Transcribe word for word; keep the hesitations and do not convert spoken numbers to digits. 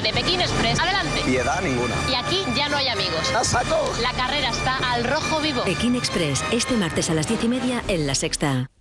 de Pekín Express. Adelante. Piedad ninguna. Y aquí ya no hay amigos. ¡A saco! La carrera está al rojo vivo. Pekín Express, este martes a las diez y media en La Sexta.